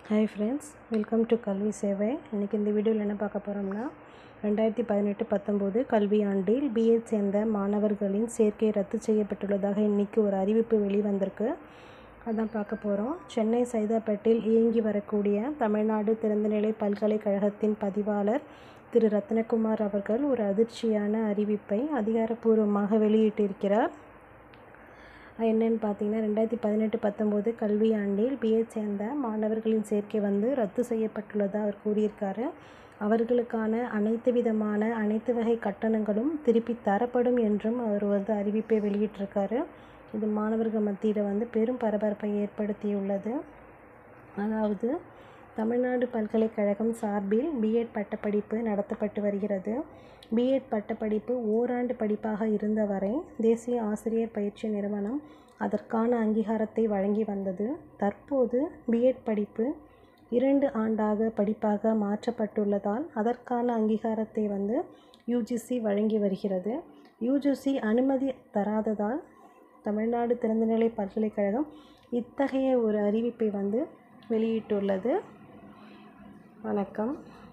Hi friends, welcome to கல்வி சேவை. இன்றைக்கி இந்த வீடியோவில் என்ன பார்க்க போகிறோம்னா 2018-19 கல்வியாண்டில் பிஎட் சேர்ந்த மாணவர்களின் சேர்க்கை ரத்து செய்யப்பட்டுள்ளதாக இன்றைக்கி ஒரு அறிவிப்பு வெளிவந்திருக்கு. அதான் பார்க்க போகிறோம். சென்னை சைதாப்பேட்டில் இயங்கி வரக்கூடிய தமிழ்நாடு திறந்தநிலை பல்கலைக்கழகத்தின் பதிவாளர் திரு ரத்னகுமார் அவர்கள் ஒரு அதிர்ச்சியான அறிவிப்பை அதிகாரப்பூர்வமாக வெளியிட்டிருக்கிறார். என்னென்னு பார்த்தீங்கன்னா 2018-19 கல்வியாண்டில் பிஎட் சேர்ந்த மாணவர்களின் சேர்க்கை ரத்து செய்யப்பட்டுள்ளதாக அவர் கூறியிருக்காரு. அவர்களுக்கான அனைத்து வகை கட்டணங்களும் திருப்பி தரப்படும் என்றும் அவர் அறிவிப்பை வெளியிட்டிருக்காரு. இது மாணவர்கள் மத்தியில் பெரும் பரபரப்பை ஏற்படுத்தியுள்ளது. அதாவது தமிழ்நாடு பல்கலைக்கழகம் சார்பில் பிஎட் பட்டப்படிப்பு நடத்தப்பட்டு வருகிறது. பிஎட் பட்டப்படிப்பு ஓராண்டு படிப்பாக இருந்தவரை தேசிய ஆசிரியர் பயிற்சி நிறுவனம் அதற்கான அங்கீகாரத்தை வழங்கி வந்தது. தற்போது பிஎட் படிப்பு 2 ஆண்டாக படிப்பாக மாற்றப்பட்டுள்ளதால் அதற்கான அங்கீகாரத்தை யுஜிசி வழங்கி வருகிறது. யுஜிசி அனுமதி தராததால் தமிழ்நாடு திறந்தநிலை பல்கலைக்கழகம் இத்தகைய ஒரு அறிவிப்பை வெளியிட்டுள்ளது. வணக்கம்.